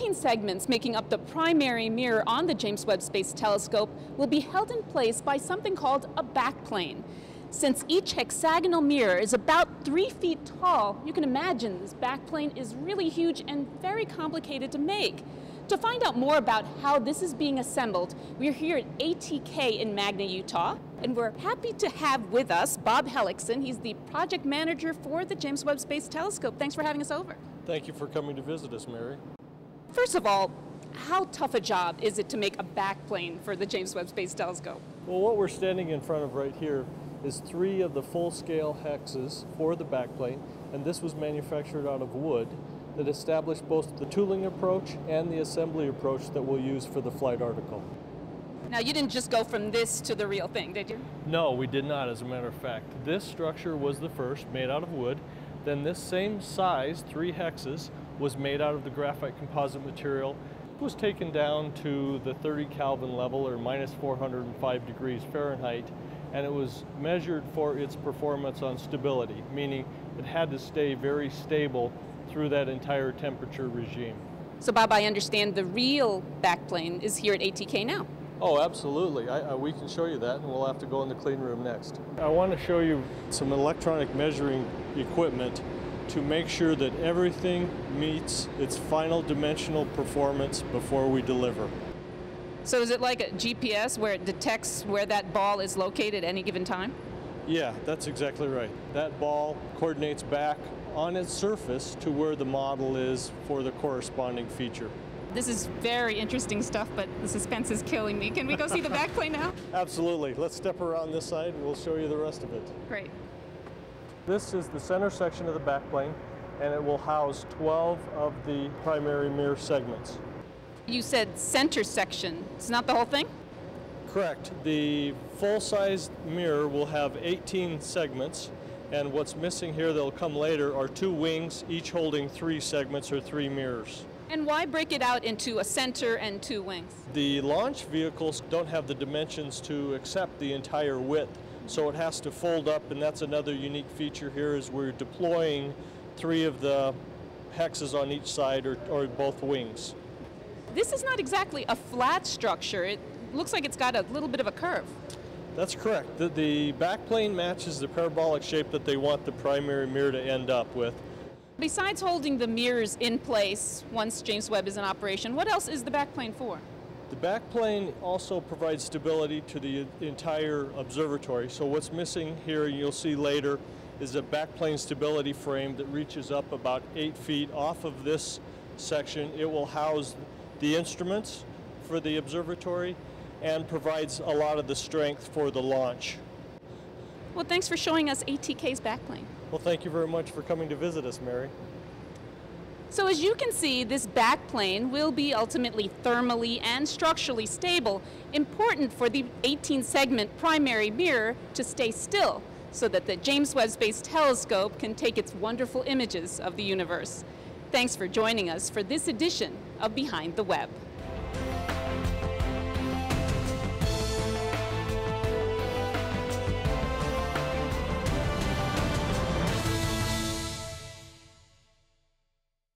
18 segments making up the primary mirror on the James Webb Space Telescope will be held in place by something called a backplane. Since each hexagonal mirror is about 3 feet tall, you can imagine this backplane is really huge and very complicated to make. To find out more about how this is being assembled, we're here at ATK in Magna, Utah, and we're happy to have with us Bob Hellickson. He's the project manager for the James Webb Space Telescope. Thanks for having us over. Thank you for coming to visit us, Mary. First of all, how tough a job is it to make a backplane for the James Webb Space Telescope? Well, what we're standing in front of right here is 3 of the full-scale hexes for the backplane, and this was manufactured out of wood that established both the tooling approach and the assembly approach that we'll use for the flight article. Now, you didn't just go from this to the real thing, did you? No, we did not, as a matter of fact. This structure was the first, made out of wood. Then this same size, 3 hexes, was made out of the graphite composite material. It was taken down to the 30 Kelvin level, or minus 405 degrees Fahrenheit, and it was measured for its performance on stability, meaning it had to stay very stable through that entire temperature regime. So Bob, I understand the real backplane is here at ATK now. Oh, absolutely. We can show you that, and we'll have to go in the clean room next. I want to show you some electronic measuring equipment to make sure that everything meets its final dimensional performance before we deliver. So is it like a GPS where it detects where that ball is located at any given time? Yeah, that's exactly right. That ball coordinates back on its surface to where the model is for the corresponding feature. This is very interesting stuff, but the suspense is killing me. Can we go see the backplane now? Absolutely. Let's step around this side and we'll show you the rest of it. Great. This is the center section of the backplane, and it will house 12 of the primary mirror segments. You said center section. It's not the whole thing? Correct. The full-size mirror will have 18 segments, and what's missing here that'll come later are 2 wings, each holding 3 segments or 3 mirrors. And why break it out into a center and 2 wings? The launch vehicles don't have the dimensions to accept the entire width, so it has to fold up, and that's another unique feature here is we're deploying 3 of the hexes on each side or both wings. This is not exactly a flat structure. It looks like it's got a little bit of a curve. That's correct. The backplane matches the parabolic shape that they want the primary mirror to end up with. Besides holding the mirrors in place once James Webb is in operation, what else is the backplane for? The backplane also provides stability to the entire observatory. So what's missing here, you'll see later, is a backplane stability frame that reaches up about 8 feet off of this section. It will house the instruments for the observatory and provides a lot of the strength for the launch. Well, thanks for showing us ATK's backplane. Well, thank you very much for coming to visit us, Mary. So as you can see, this backplane will be ultimately thermally and structurally stable, important for the 18-segment primary mirror to stay still so that the James Webb Space Telescope can take its wonderful images of the universe. Thanks for joining us for this edition of Behind the Webb.